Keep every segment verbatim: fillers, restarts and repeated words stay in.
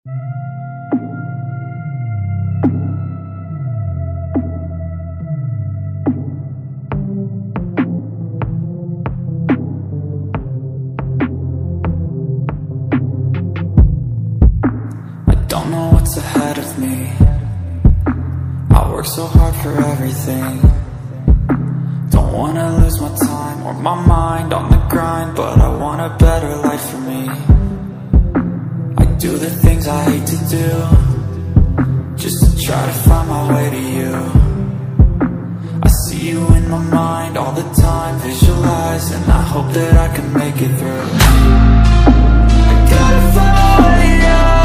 Don't know what's ahead of me. I work so hard for everything. Don't wanna lose my time or my mind on the grind, but I want a better life for me. I do the things I hate to do, just to try to find my way to you. I see you in my mind all the time, visualize, and I hope that I can make it through. I gotta find my way out.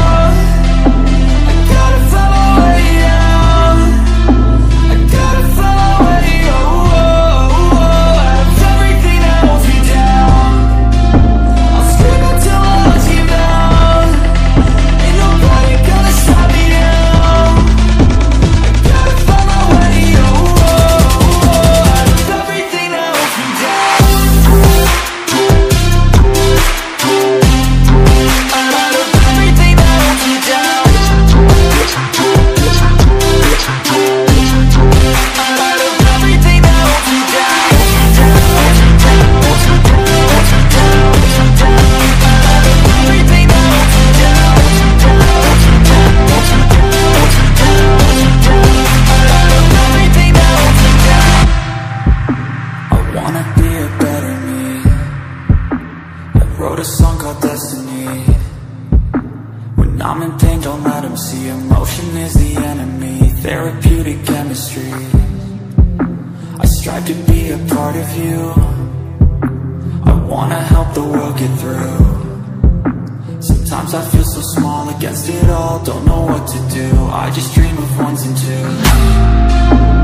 Wrote a song called Destiny. When I'm in pain, don't let them see. Emotion is the enemy. Therapeutic chemistry. I strive to be a part of you. I wanna help the world get through. Sometimes I feel so small against it all. Don't know what to do. I just dream of ones and twos.